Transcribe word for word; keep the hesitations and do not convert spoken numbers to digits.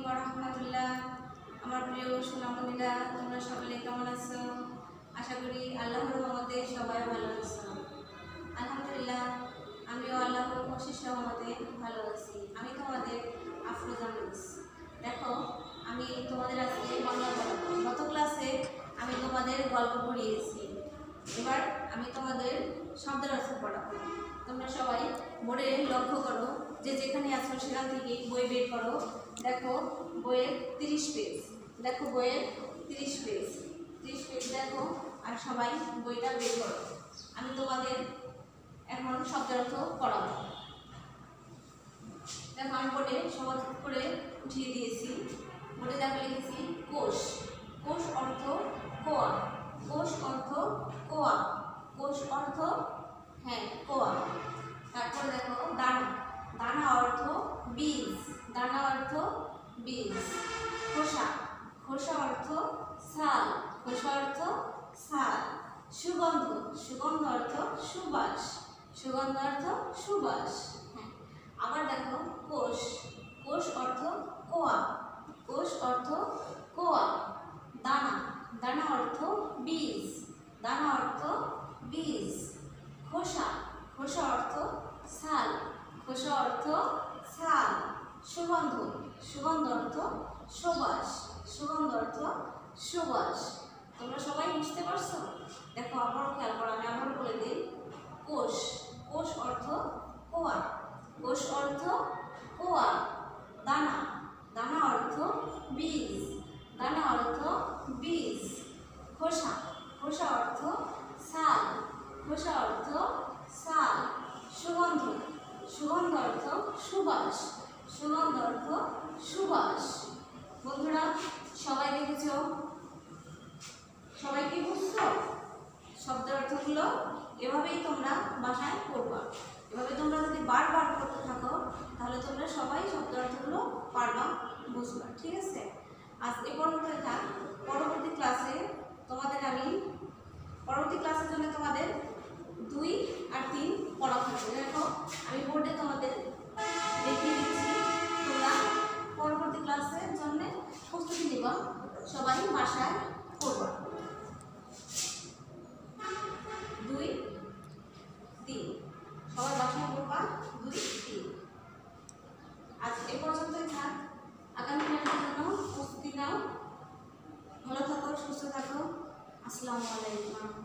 ওয়া রাহমাতুল্লাহ। আমার প্রিয় সোনামণিরা, তোমরা সকলে কেমন আছো? আশা করি আল্লাহর রহমতে সবাই ভালো আছো। আলহামদুলিল্লাহ, আমিও আল্লাহর অশেষ রহমতে ভালো আছি। আমি তোমাদের আফরোজা মিস। দেখো, আমি তোমাদের আজকে বাংলা পড়াবো। গত ক্লাসে আমি তোমাদের গল্প পড়িয়েছি। এবার আমি তোমাদের শব্দের অর্থ পড়াবো। তোমরা সবাই বোর্ডে লক্ষ্য করো, যে যেখানে আছো সেখান থেকে বই বের করো। দেখো বইয়ের তিরিশ পেজ, দেখো বইয়ের তিরিশ পেজ তিরিশ পেজ দেখো, আর সবাই বইটা বের করো। আমি তোমাদের এখন শব্দের অর্থ পড়াবো। দেখো আমি বোর্ডে সহজ করে উঠিয়ে দিয়েছি। বোর্ডে দেখো লিখেছি কোষ। কোষ অর্থ কোয়া। কোষ অর্থ কোয়া। কোষ অর্থ হ্যাঁ কোয়া। তারপরে দেখো দানা। দানা অর্থ বীজ। দানা অর্থ বীজ। খোসা। খোসা অর্থ ছাল। খোসা অর্থ ছাল। সুগন্ধ। সুগন্ধ অর্থ সুবাস। সুগন্ধ অর্থ সুবাস। হ্যাঁ, আবার দেখো কোষ। কোষ অর্থ কোয়া। কোষ অর্থ কোয়া। দানা। দানা অর্থ বীজ। দানা অর্থ বীজ। খোসা। খোসা অর্থ ছাল। খোসা অর্থ ছাল। সুগন্ধ। সুগন্ধ অর্থ সুবাস। সুগন্ধ অর্থ সুবাস। তোমরা সবাই বুঝতে পারছো? দেখো আবারও খেয়াল করো, আমি আবারও বলে দিই। কোষ। কোষ অর্থ কোয়া। কোষ অর্থ কোয়া। দানা। দানা অর্থ বীজ। দানা অর্থ বীজ। খোসা। খোসা অর্থ ছাল। খোসা অর্থ ছাল। সুগন্ধ। সুগন্ধ অর্থ সুবাস। সুগন্ধ অর্থ সুবাস। বন্ধুরা সবাই দেখেছ? সবাই কি বুঝছো? শব্দের অর্থগুলো এভাবেই তোমরা বাসায় পড়বা। এভাবে তোমরা যদি বারবার করতে থাকো তাহলে তোমরা সবাই শব্দের অর্থগুলো পারবা, বুঝবা। ঠিক আছে? আজ এ পর্যন্ত থাক। পরবর্তী ক্লাসে তোমাদের আমি পরবর্তী ক্লাসের জন্য তোমাদের দুই আর তিন পড়া থাকবে। দেখো আমি বোর্ডে তোমাদের দেখিয়ে দিচ্ছি। তোমরা পরবর্তী ক্লাসের জন্য প্রস্তুতি নিবা। সবাই বাসায় পড়বা। দুই তিন সবাই বাসায় পড়বা। দুই তিন আজ এ পর্যন্তই থাক। আগামী ক্লাসের জন্য প্রস্তুতি নাও। ভালো থাকো, সুস্থ থাকো। আসসালামু আলাইকুম।